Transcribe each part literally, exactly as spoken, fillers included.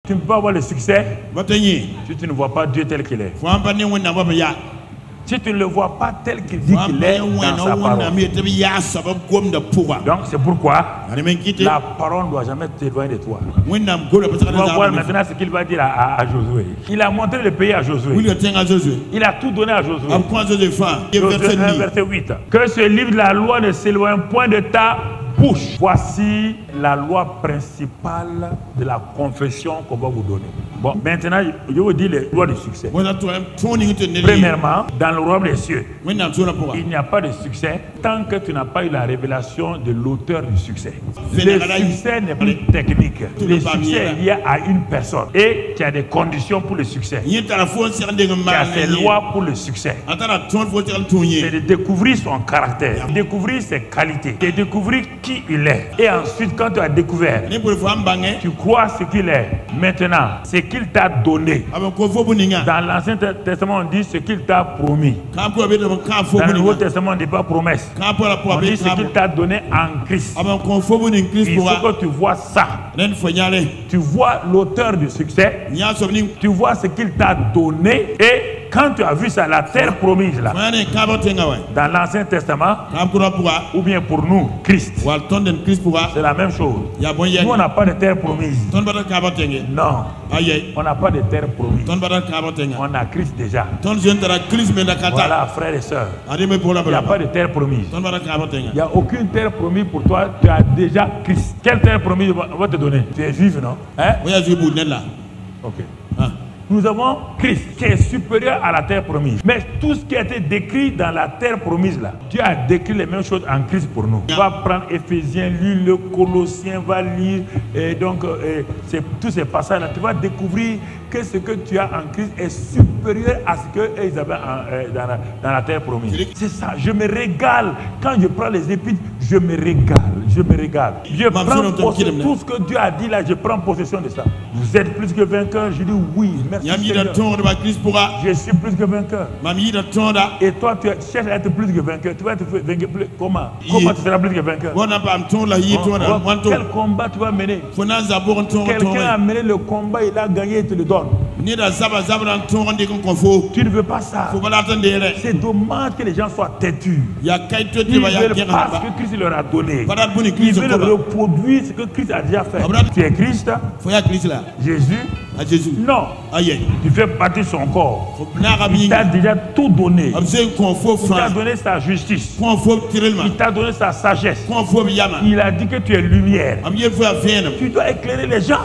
Tu ne peux pas avoir le succès si tu ne vois pas Dieu tel qu'il est. Si tu ne le vois pas tel qu'il dit qu'il est dans sa parole. Donc c'est pourquoi la parole ne doit jamais t'éloigner de toi. Tu vas voir maintenant ce qu'il va dire à, à, à Josué. Il a montré le pays à Josué. Il a tout donné à Josué. Josué un, verset huit. Que ce livre de la loi ne s'éloigne point de ta bouche. Voici la loi principale de la confession qu'on va vous donner. Bon, maintenant, je vous dis les lois du succès. Premièrement, dans le royaume des cieux, il n'y a pas de succès tant que tu n'as pas eu la révélation de l'auteur du succès. Le succès n'est plus technique. Le succès est lié à une personne. Et tu as des conditions pour le succès. Tu as ses lois pour le succès. C'est de découvrir son caractère, découvrir ses qualités, de découvrir qui il est. Et ensuite, quand tu as découvert, tu crois ce qu'il est. Maintenant, c'est qu'il t'a donné. Dans l'Ancien Testament, on dit ce qu'il t'a promis. Dans le Nouveau Testament, on ne dit pas promesse. On dit ce qu'il t'a donné en Christ. Il faut que tu vois ça. Tu vois l'auteur du succès. Tu vois ce qu'il t'a donné. Et quand tu as vu ça, la terre promise là, dans l'Ancien Testament, ou bien pour nous, Christ, c'est la même chose. Nous, on n'a pas de terre promise. Non. On n'a pas de terre promise. On a Christ déjà. Voilà, frères et sœurs. Il n'y a pas de terre promise. Il n'y a aucune terre promise pour toi. Tu as déjà Christ. Quelle terre promise on va te donner? Tu es juif, non? Hein? Ok. Nous avons Christ qui est supérieur à la terre promise. Mais tout ce qui a été décrit dans la terre promise là, Dieu a décrit les mêmes choses en Christ pour nous. On va prendre Éphésiens, lire le Colossiens, va lire et donc et tous ces passages là, tu vas découvrir que ce que tu as en Christ est supérieur à ce qu'ils avaient en, euh, dans, la, dans la terre promise. C'est ça, je me régale. Quand je prends les épîtres, je me régale, je me régale. Je prends possession de tout ce que Dieu a dit là, je prends possession de ça. Vous êtes plus que vainqueur, je dis oui, merci Seigneur. Je suis plus que vainqueur. Et toi, tu cherches à être plus que vainqueur. Tu vas être vainqueur plus. Comment? Comment tu seras plus que vainqueur? Oh, quel combat tu vas mener? Quelqu'un a mené le combat, il a gagné, il te le donne. Tu ne veux pas ça. C'est dommage que les gens soient têtus. Ils veulent pas ce que Christ leur a donné. Ils veulent reproduire ce que Christ a déjà fait. Tu es Christ. Jésus. Jésus. Non. Tu fais partie de son corps. Il t'a déjà tout donné. Il t'a donné sa justice. Il t'a donné sa sagesse. Il a dit que tu es lumière. Tu dois éclairer les gens.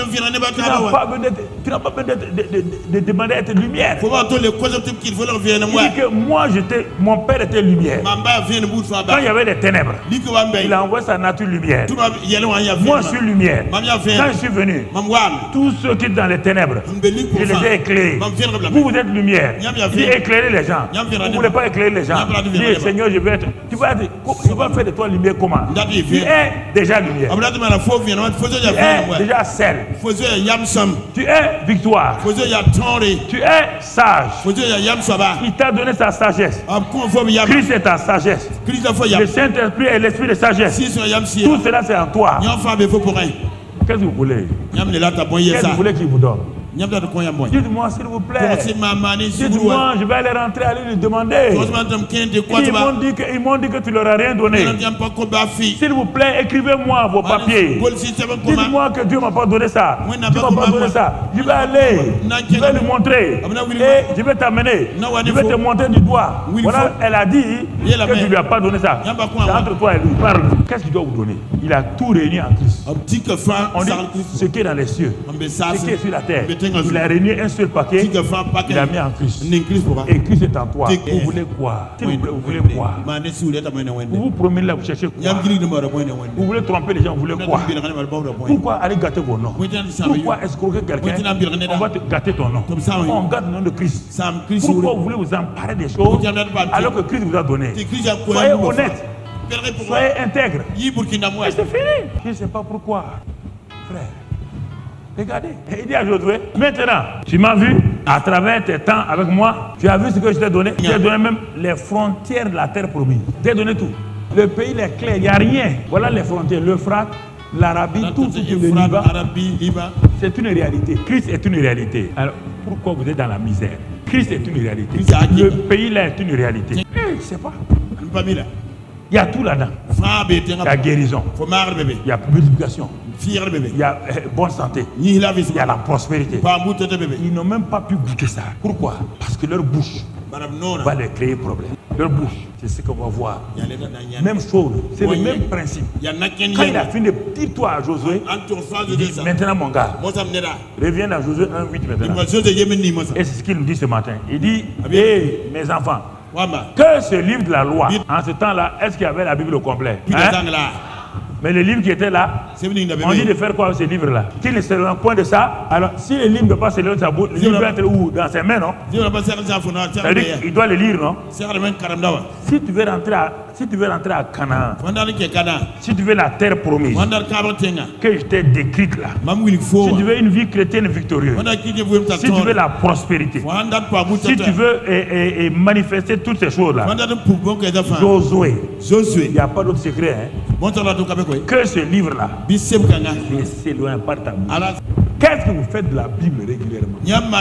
Tu n'as pas besoin de demander d'être lumière. Il dit que moi, j'étais, mon père était lumière. Quand il y avait des ténèbres, il a envoyé sa nature lumière. Moi, je suis lumière. Quand je suis venu, tous ceux qui dans les ténèbres, je les ai éclairés. Vous, vous êtes lumière. Il dit éclairer les gens. Vous ne voulez pas éclairer les gens. Il dit Seigneur, je vais être. Tu vas dire, je vais faire de toi lumière comment? Tu es déjà lumière. Tu es déjà sel. Tu es victoire. Tu es sage. Il t'a donné sa sagesse. Christ est ta sagesse. Le Saint-Esprit est l'esprit de sagesse. Tout cela c'est en toi. Qu'est-ce que vous voulez? Qu'est-ce que vous voulez qu'il vous donne? Dites-moi s'il vous plaît. Dites-moi, je vais aller rentrer, aller lui demander. Ils m'ont dit, que, ils m'ont dit que tu leur as rien donné. S'il vous plaît, écrivez-moi vos papiers. Dites-moi que Dieu ne m'a pas donné ça. Dieu m'a pas donné ça. Je vais aller, je vais lui montrer. Et je vais t'amener. Je vais te montrer du doigt. Voilà, elle a dit que tu ne lui as pas donné ça. C'est entre toi et lui. Parle. Qu'est-ce qu'il doit vous donner? Il a tout réuni en Christ. On dit ce qui est dans les cieux, ce qui est sur la terre. Il a réuni un seul paquet, il a mis en Christ. Et Christ est en toi. Vous voulez quoi? S'il vous plaît, vous voulez quoi? Vous vous promenez là, vous cherchez quoi? Vous voulez tromper les gens, vous voulez quoi? Pourquoi aller gâter vos noms? Pourquoi escroquer quelqu'un? On va te gâter ton nom. On gâte le nom de Christ. Pourquoi vous voulez vous emparer des choses alors que Christ vous a donné? Soyez honnête. Soyez intègre. Et c'est fini. Je ne sais pas pourquoi. Frère. Regardez, il dit à Josué, maintenant, tu m'as vu à travers tes temps avec moi, tu as vu ce que je t'ai donné, je t'ai donné même les frontières de la terre promise. Je t'ai donné tout. Le pays est clair, il n'y a rien. Voilà les frontières, l'Euphrate, l'Arabie, tout ce qui est le Liban, c'est une réalité. Christ est une réalité. Alors, pourquoi vous êtes dans la misère? Christ est une réalité. Le pays là est une réalité. Eh, je ne sais pas. Il y a tout là-dedans. Il y a guérison. Il y a multiplication. Il y a euh, bonne santé. Il y a la prospérité. Ils n'ont même pas pu goûter ça. Pourquoi? Parce que leur bouche va leur créer problème. Leur bouche, c'est ce qu'on va voir. Même chose, c'est le même principe. Quand il a fini de dire toi à Josué, il dit maintenant mon gars, reviens dans Josué un huit maintenant. Et c'est ce qu'il nous dit ce matin. Il dit, hé hey, mes enfants, que ce livre de la loi, en ce temps-là, est-ce qu'il y avait la Bible au complet? Hein? Mais le livre qui était là, on dit de faire quoi avec ce livre-là? Qu'il ne se rend point de ça. Alors, si le livre ne peut pas se lire dans sa bouche, le livre doit être où? Dans ses mains, non? C'est-à-dire qu'il doit le lire, non? Si tu veux rentrer à, si tu veux rentrer à Canaan, si tu veux la terre promise, que je t'ai décrite là, si tu veux une vie chrétienne victorieuse, si tu veux la prospérité, si tu veux et, et, et manifester toutes ces choses-là, Josué, il n'y a pas d'autre secret, hein? Que ce livre-là ne s'éloigne pas de ta bouche. Qu'est-ce que vous faites de la Bible régulièrement?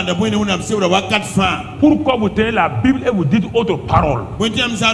Pourquoi vous tenez la Bible et vous dites autre parole? On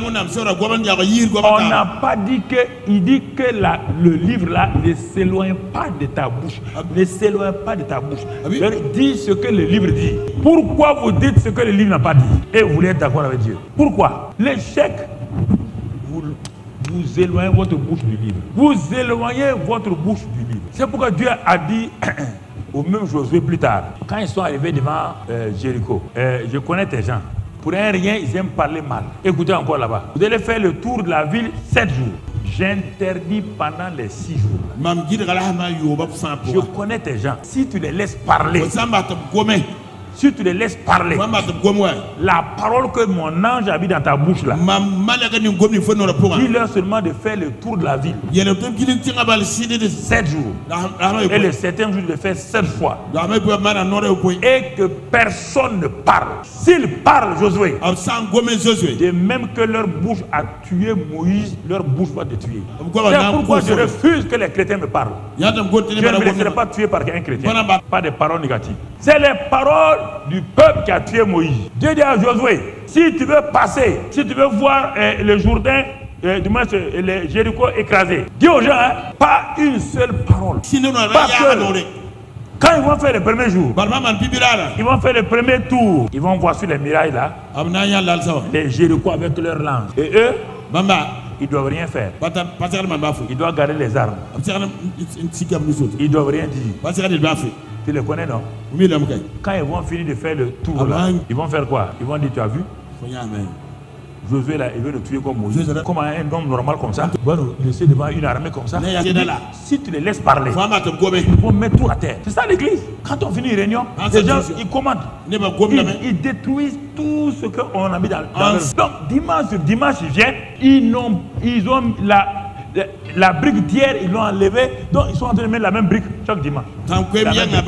n'a pas dit que, il dit que la, le livre-là ne s'éloigne pas de ta bouche. Ne s'éloigne pas de ta bouche. Dis ce que le livre dit. Pourquoi vous dites ce que le livre n'a pas dit? Et vous voulez être d'accord avec Dieu? Pourquoi? L'échec, vous, vous éloignez votre bouche du livre. Vous éloignez votre bouche du livre. C'est pourquoi Dieu a dit au même Josué plus tard, quand ils sont arrivés devant euh, Jéricho, euh, je connais tes gens. Pour un rien, ils aiment parler mal. Écoutez encore là-bas. Vous allez faire le tour de la ville sept jours. J'interdis pendant les six jours. Je connais tes gens. Si tu les laisses parler, si tu les laisses parler, la parole que mon ange habite dans ta bouche là, dis-leur seulement de faire le tour de la ville sept jours. Et le septième jour de le faire sept fois. Et que personne ne parle. S'ils parlent, Josué, de même que leur bouche a tué Moïse, leur bouche va te tuer. C'est pourquoi je refuse que les chrétiens me parlent. Je ne me laisserai pas tuer par un chrétien. Pas de paroles négatives. C'est les paroles du peuple qui a tué Moïse. Dieu dit à Josué, si tu veux passer, si tu veux voir euh, le Jourdain, euh, du moins euh, le Jéricho écrasé, dis aux gens, hein, pas une seule parole. Parce que quand ils vont faire le premier jour, ils vont faire le premier tour, ils vont voir sur les murailles là, les Jéricho avec leurs lances. Et eux, ils ne doivent rien faire. Ils doivent garder les armes. Ils ne doivent rien dire. Tu les connais, non? Quand ils vont finir de faire le tour, là, ils vont faire quoi? Ils vont dire, tu as vu? Josué, là, il veut le tuer comme Moïse. Comment un homme normal comme ça va nous laisser devant une armée comme ça? Si tu les laisses parler, ils vont mettre tout à terre. C'est ça l'église. Quand on finit une réunion, les gens, ils commandent. Ils, ils détruisent tout ce qu'on a mis dans, dans le... Donc, dimanche sur dimanche, ils viennent. Ils ont, ils ont la... La brique d'hier, ils l'ont enlevée, donc ils sont en train de mettre la même brique chaque dimanche. Et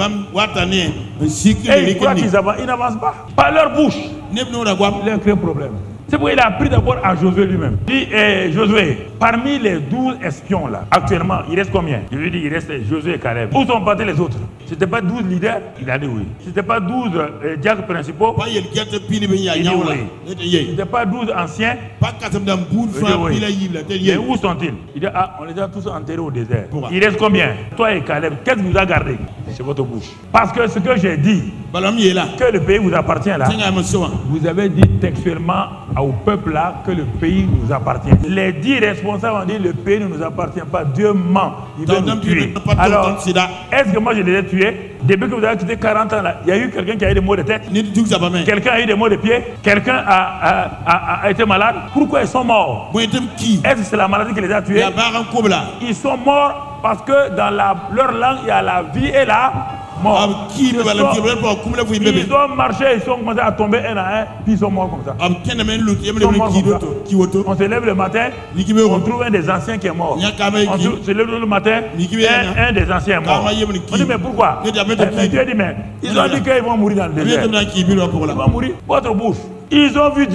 ils croient qu'ils avancent, ils n'avancent pas. Par leur bouche, ils ont créé un problème. C'est pourquoi il a appris d'abord à Josué lui-même. Il dit, eh, Josué, parmi les douze espions là, actuellement, il reste combien? Je lui dis, il reste Josué et Caleb. Où sont partis les autres? C'était pas douze leaders? Il a dit oui. C'était pas douze euh, diacres principaux? Il dit oui. C'était pas douze anciens? Il dit oui. Mais où sont-ils? Il dit, ah, on les a tous enterrés au désert. Il reste combien? Toi et Caleb, qu'est-ce que vous a gardé? C'est votre bouche. Parce que ce que j'ai dit, que le pays vous appartient là, vous avez dit textuellement au peuple là que le pays nous appartient. Les dix responsables ont dit le pays ne nous appartient pas. Dieu ment. Il veut nous tuer. Alors, est-ce que moi je les ai tués? Depuis que vous avez quitté quarante ans là, il y a eu quelqu'un qui a eu des maux de tête? Quelqu'un a eu des maux de pied? Quelqu'un a, a, a, a été malade? Pourquoi ils sont morts? Est-ce que c'est la maladie qui les a tués? Ils sont morts parce que dans la, leur langue il y a la vie et la mort. Ils, sont, ils ont marché, ils sont commencés à tomber un à un, puis ils sont morts comme ça. Ils sont morts comme ça. On se lève le matin, on trouve un des anciens qui est mort. On se lève le matin, un, un des anciens est mort. On dit mais pourquoi? Mais Dieu dit mais ils ont dit qu'ils vont mourir dans le désert. Ils vont mourir. Votre bouche. Ils ont vu Dieu.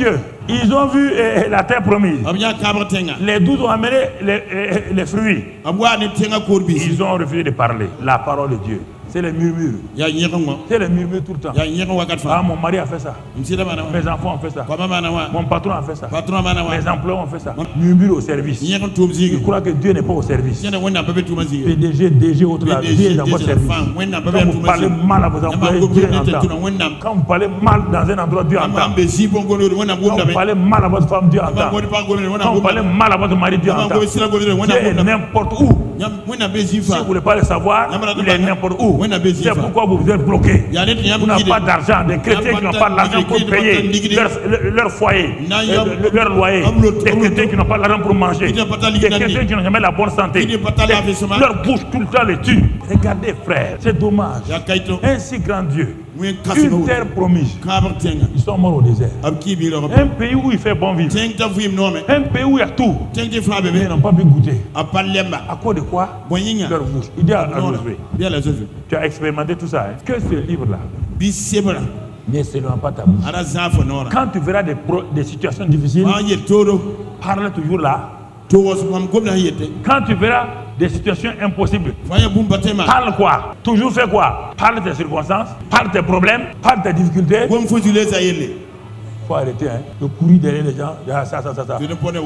Ils ont vu eh, la terre promise. Les douze ont amené les, eh, les fruits. Ils ont refusé de parler. La parole de Dieu. C'est les murmures. C'est les murmures tout le temps. Ah, mon mari a fait ça. Mes enfants ont fait ça. Mon patron a fait ça. Mes employés ont fait ça. Murmure au service. Je crois que Dieu n'est pas au service. P D G, D G, autre là. Dieu est dans votre service. Quand vous parlez mal à vos employés, Dieu entend. Quand vous parlez mal dans un endroit, Dieu entend. Quand vous parlez mal à votre femme, Dieu entend. Quand vous parlez mal à votre mari, Dieu entend. Dieu est n'importe où. Si vous ne voulez pas le savoir, il est n'importe où. C'est pourquoi vous vous êtes bloqué. Vous n'avez pas d'argent. Des chrétiens qui n'ont pas d'argent pour payer leur, leur foyer, leur, leur loyer. Des chrétiens qui n'ont pas d'argent pour manger. Des chrétiens qui n'ont jamais la bonne santé. Leur bouche tout le temps les tue. Regardez frère, c'est dommage. Un si grand Dieu, une terre promise. Ils sont morts au désert. Un pays où il fait bon vivre. Un pays où il y a tout. Mais ils n'ont pas pu goûter. À cause de quoi? Leur bouche. Il dit à Josué, tu as expérimenté tout ça. Hein? Que ce livre-là ne seulement pas ta bouche. Quand tu verras des, pro, des situations difficiles, parle toujours là. Quand tu verras des situations impossibles, parle quoi? Toujours fais quoi? Parle tes circonstances, parle tes problèmes, parle tes difficultés. Il faut arrêter hein, de courir derrière les gens. Ça, ça, ça, ça.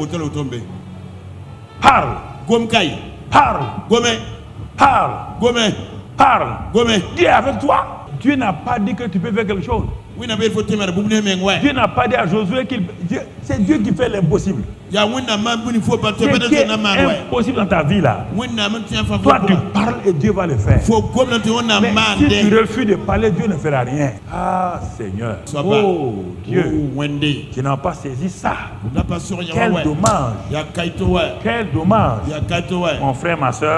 Parle. Parle. Parle. Parle. Dieu est avec toi. Dieu n'a pas dit que tu peux faire quelque chose. Dieu n'a pas dit à Josué qu'il... C'est Dieu qui fait l'impossible. Ce qui est impossible dans ta vie là, toi tu parles et Dieu va le faire. Mais si tu refuses de parler, Dieu ne fera rien. Ah Seigneur, oh Dieu, tu n'as pas saisi ça. Quel dommage. Quel dommage. Mon frère, ma soeur.